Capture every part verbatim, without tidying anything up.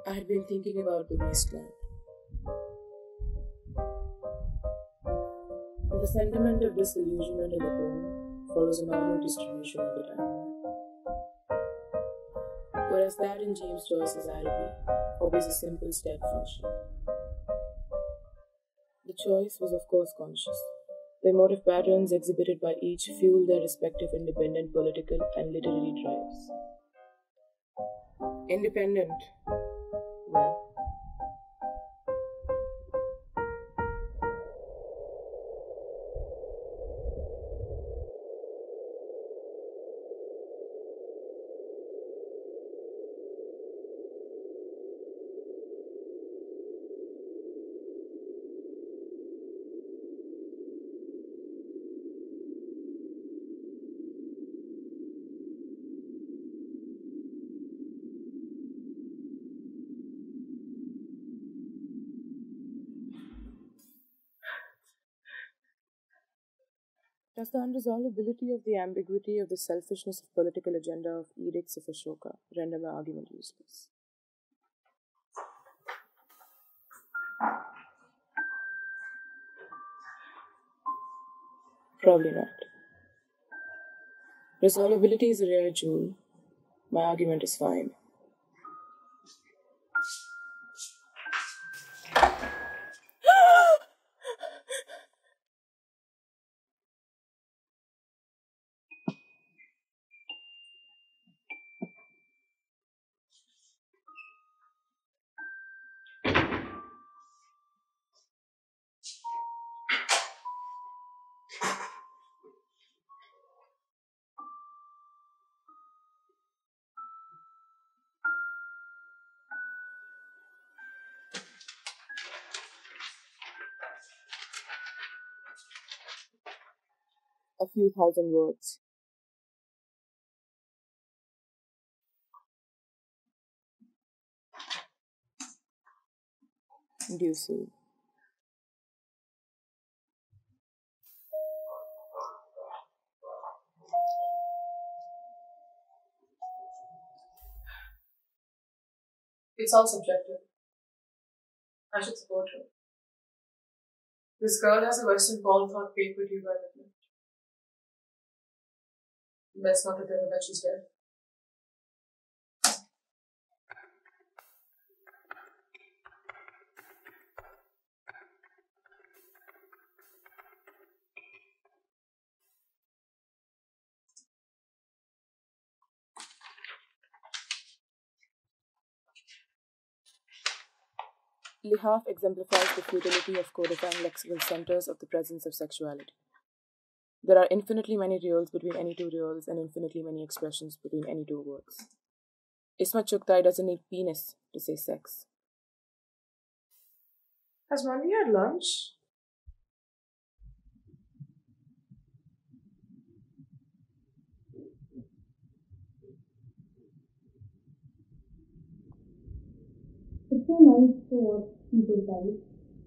I had been thinking about the wasteland. The sentiment of disillusionment in the poem follows a normal distribution of the timeline. Whereas that in James Joyce's Araby obeys a simple step function. The choice was of course conscious. The emotive patterns exhibited by each fueled their respective independent political and literary drives. Independent. Well, does the unresolvability of the ambiguity of the selfishness of political agenda of edicts of Ashoka render my argument useless? Probably not. Resolvability is a rare jewel. My argument is fine. A few thousand words. Due soon. It's all subjective. I should support her. This girl has a Western Paul thought paid with you by midnight. Best not to tell her that she's dead. Lihaf exemplifies the futility of codifying lexical centers of the presence of sexuality. There are infinitely many reals between any two reals and infinitely many expressions between any two words. Isma Chuktai doesn't need penis to say sex. Has Manvi had lunch? It's so nice to watch people die.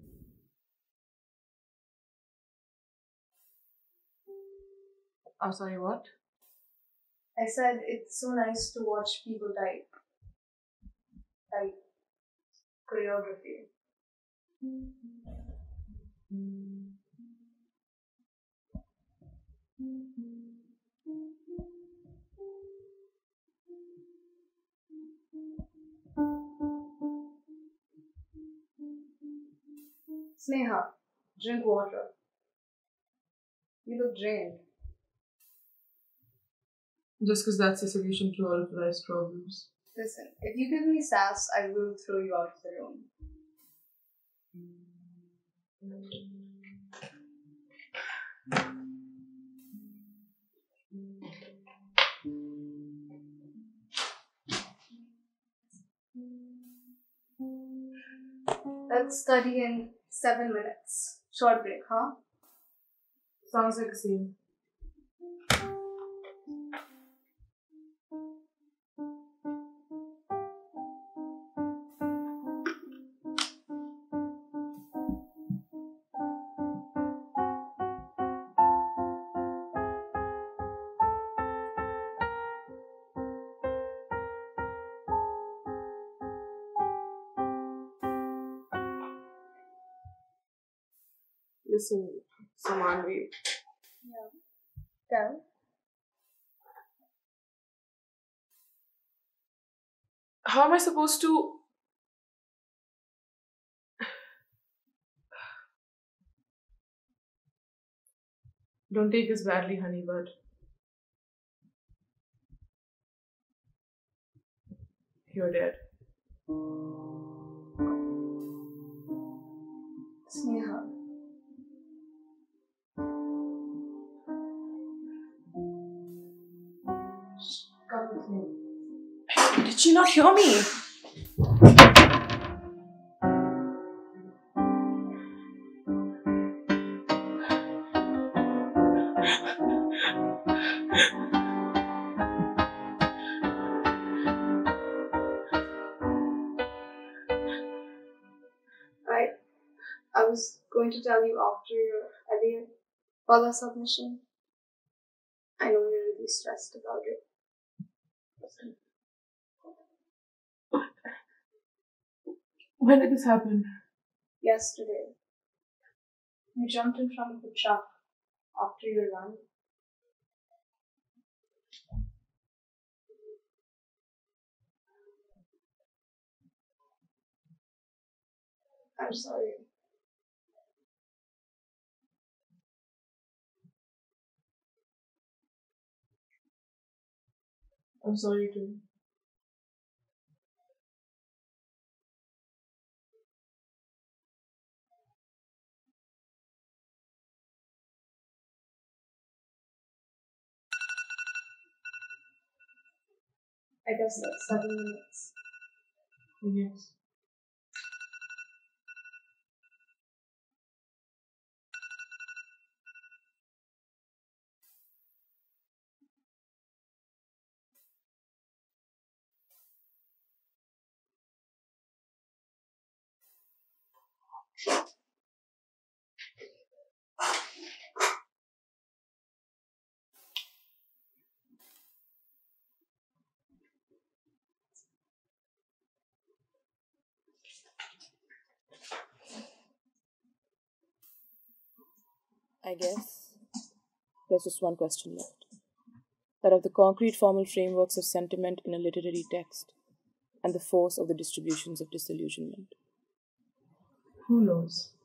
I'm sorry, what? I said it's so nice to watch people die. Like choreography. Sneha, drink water. You look drained. Just because that's the solution to all of life's problems. Listen, if you give me sass, I will throw you out of the room. Let's study in seven minutes. Short break, huh? Sounds like a scene. Listen, some Manvi. Yeah. Tell. How am I supposed to? Don't take this badly, honey, but you're dead. Sneha. Come with me. Did she not hear me? I I was going to tell you after your Aadya Pala submission. I know you're really stressed about it. When did this happen? Yesterday, you jumped in front of the truck after your run. I'm sorry. I'm sorry too. I guess that's seven minutes. Yes. I guess there's just one question left. That of the concrete formal frameworks of sentiment in a literary text and the force of the distributions of disillusionment. Who knows?